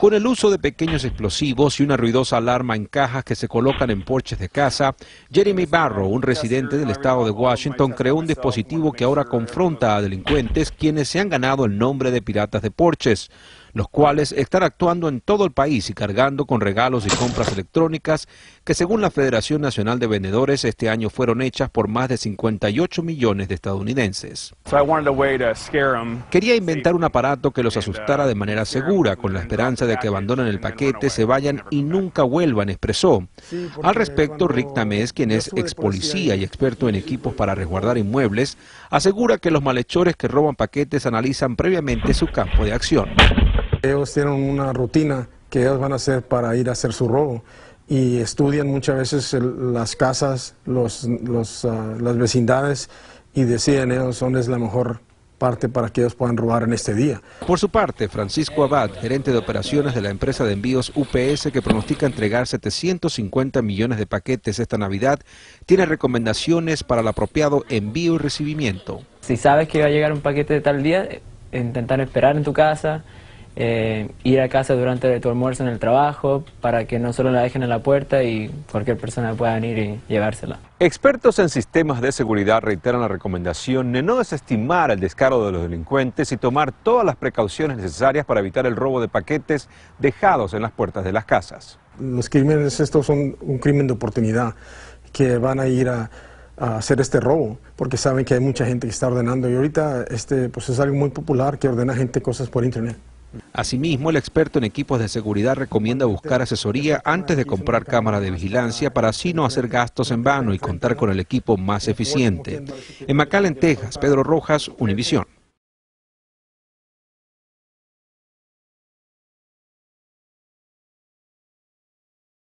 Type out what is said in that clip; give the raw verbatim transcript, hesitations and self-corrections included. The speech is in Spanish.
Con el uso de pequeños explosivos y una ruidosa alarma en cajas que se colocan en porches de casa, Jeremy Barrow, un residente del estado de Washington, creó un dispositivo que ahora confronta a delincuentes quienes se han ganado el nombre de piratas de porches, los cuales están actuando en todo el país y cargando con regalos y compras electrónicas que, según la Federación Nacional de Vendedores, este año fueron hechas por más de cincuenta y ocho millones de estadounidenses. Quería inventar un aparato que los asustara de manera segura, con la esperanza de que abandonen el paquete, se vayan y nunca vuelvan, expresó. Al respecto, Rick Tamés, quien es ex policía y experto en equipos para resguardar inmuebles, asegura que los malhechores que roban paquetes analizan previamente su campo de acción. Ellos tienen una rutina que ellos van a hacer para ir a hacer su robo y estudian muchas veces el, las casas, los, los, uh, las vecindades y deciden ellos dónde es la mejor parte para que ellos puedan robar en este día. Por su parte, Francisco Abad, gerente de operaciones de la empresa de envíos U P S, que pronostica entregar setecientos cincuenta millones de paquetes esta Navidad, tiene recomendaciones para el apropiado envío y recibimiento. Si sabes que va a llegar un paquete de tal día, intentar esperar en tu casa, Eh, ir a casa durante tu almuerzo en el trabajo para que no solo la dejen en la puerta y cualquier persona pueda venir y llevársela. Expertos en sistemas de seguridad reiteran la recomendación de no desestimar el descaro de los delincuentes y tomar todas las precauciones necesarias para evitar el robo de paquetes dejados en las puertas de las casas. Los crímenes estos son un crimen de oportunidad que van a ir a a hacer este robo, porque saben que hay mucha gente que está ordenando y ahorita este, pues es algo muy popular que ordena gente cosas por internet. Asimismo, el experto en equipos de seguridad recomienda buscar asesoría antes de comprar cámaras de vigilancia para así no hacer gastos en vano y contar con el equipo más eficiente. En McAllen, Texas, Pedro Rojas, Univisión.